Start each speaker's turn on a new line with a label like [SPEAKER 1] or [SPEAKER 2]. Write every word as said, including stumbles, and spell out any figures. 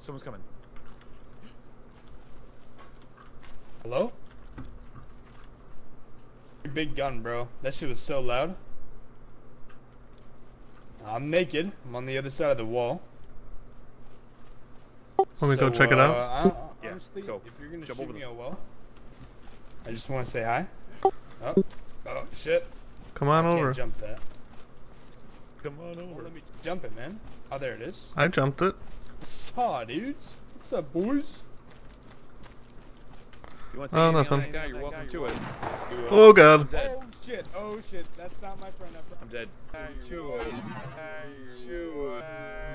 [SPEAKER 1] Someone's coming.
[SPEAKER 2] Hello? Your big gun, bro. That shit was so loud. I'm naked. I'm on the other side of the wall.
[SPEAKER 3] Want me to go
[SPEAKER 2] So,
[SPEAKER 3] check it
[SPEAKER 2] uh,
[SPEAKER 3] out?
[SPEAKER 2] I,
[SPEAKER 1] Yeah,
[SPEAKER 2] honestly,
[SPEAKER 1] go.
[SPEAKER 2] if you're gonna
[SPEAKER 1] Jump
[SPEAKER 2] shoot
[SPEAKER 1] over
[SPEAKER 2] me,
[SPEAKER 1] them.
[SPEAKER 2] oh well. I just want to say hi. Oh, oh shit.
[SPEAKER 3] Come on
[SPEAKER 2] I
[SPEAKER 3] over.
[SPEAKER 2] can't jump that.
[SPEAKER 1] Come on
[SPEAKER 2] Well,
[SPEAKER 1] over.
[SPEAKER 2] let me jump it, man. Oh, there it is.
[SPEAKER 3] I jumped it.
[SPEAKER 2] Saw, dudes. What's up, boys?
[SPEAKER 1] You want to
[SPEAKER 3] Oh,
[SPEAKER 1] take anything on
[SPEAKER 3] nothing.
[SPEAKER 1] that guy? You're welcome to it. You, uh,
[SPEAKER 3] Oh god.
[SPEAKER 1] I'm dead.
[SPEAKER 2] Oh shit! Oh shit! That's not my friend.
[SPEAKER 1] I'm dead.
[SPEAKER 2] Chew it. Chew it.